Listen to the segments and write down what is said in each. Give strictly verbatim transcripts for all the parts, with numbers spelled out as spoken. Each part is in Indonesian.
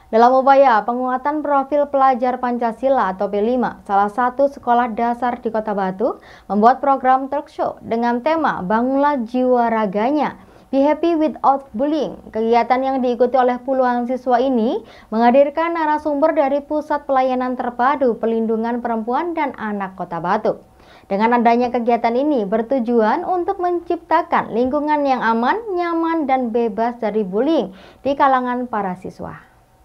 Dalam upaya penguatan profil pelajar Pancasila atau P lima, salah satu sekolah dasar di Kota Batu membuat program talk show dengan tema Bangunlah Jiwa Raganya, Be Happy Without Bullying. Kegiatan yang diikuti oleh puluhan siswa ini menghadirkan narasumber dari Pusat Pelayanan Terpadu Perlindungan Perempuan dan Anak Kota Batu. Dengan adanya kegiatan ini bertujuan untuk menciptakan lingkungan yang aman, nyaman, dan bebas dari bullying di kalangan para siswa.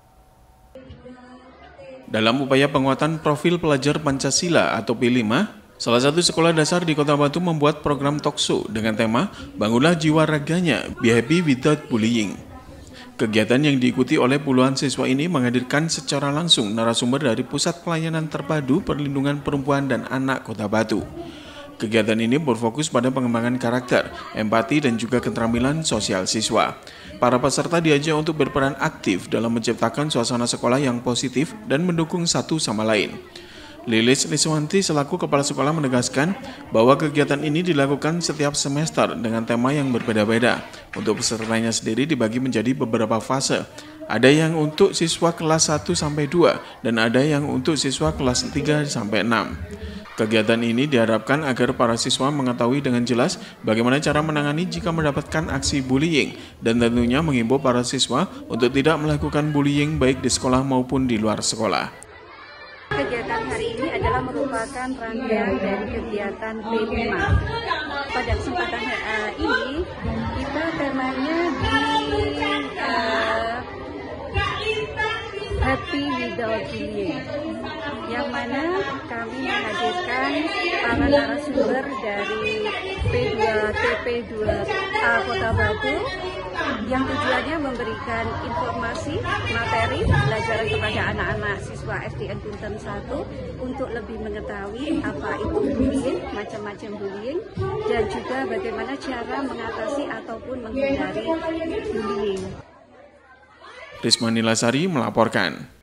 Dalam upaya penguatan profil pelajar Pancasila atau P lima, salah satu sekolah dasar di Kota Batu membuat program talk show dengan tema Bangunlah Jiwa Raganya, Be Happy Without Bullying. Kegiatan yang diikuti oleh puluhan siswa ini menghadirkan secara langsung narasumber dari Pusat Pelayanan Terpadu Perlindungan Perempuan dan Anak Kota Batu. Kegiatan ini berfokus pada pengembangan karakter, empati, dan juga keterampilan sosial siswa. Para peserta diajak untuk berperan aktif dalam menciptakan suasana sekolah yang positif dan mendukung satu sama lain. Lilis Liswanti selaku kepala sekolah menegaskan bahwa kegiatan ini dilakukan setiap semester dengan tema yang berbeda-beda. Untuk pesertanya sendiri dibagi menjadi beberapa fase. Ada yang untuk siswa kelas satu sampai dua dan ada yang untuk siswa kelas tiga sampai enam. Kegiatan ini diharapkan agar para siswa mengetahui dengan jelas bagaimana cara menangani jika mendapatkan aksi bullying dan tentunya menghimbau para siswa untuk tidak melakukan bullying baik di sekolah maupun di luar sekolah. Kegiatan hari ini adalah merupakan rangkaian dari kegiatan P lima. Pada kesempatan uh, ini, kita temanya di uh, Happy Without Bullying, yang mana kami menghadirkan para narasumber dari P dua T P dua A Kota Batu yang tujuannya memberikan informasi, materi, pelajaran kepada anak-anak siswa S D N Punten satu untuk lebih mengetahui apa itu bullying, macam-macam bullying, dan juga bagaimana cara mengatasi ataupun menghindari bullying. Risma Nilasari melaporkan.